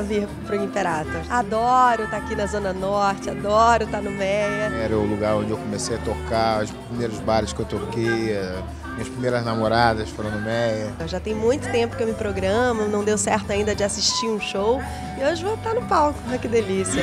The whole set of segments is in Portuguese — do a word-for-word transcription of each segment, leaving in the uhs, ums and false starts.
vir para o Imperator. Adoro estar aqui na Zona Norte, adoro estar no Meia. Era o lugar onde eu comecei a tocar, os primeiros bares que eu toquei, minhas primeiras namoradas foram no Meia. Já tem muito tempo que eu me programo, não deu certo ainda de assistir um show e hoje vou estar no palco. Ah, que delícia!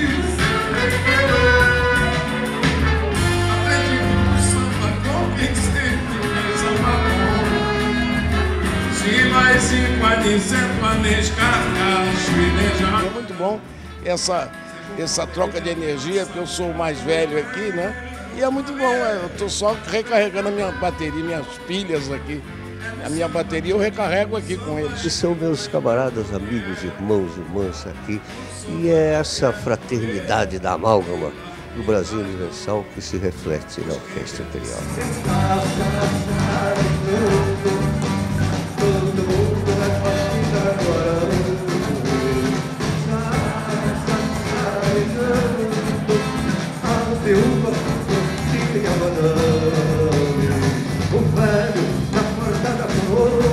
É muito bom essa, essa troca de energia, porque eu sou o mais velho aqui, né? E é muito bom, eu estou só recarregando a minha bateria, minhas pilhas aqui. A minha bateria eu recarrego aqui com eles. E são meus camaradas, amigos, irmãos, irmãs aqui. E é essa fraternidade da amálgama do Brasil Universal que se reflete na Orquestra Imperial. O velho na porta da flor.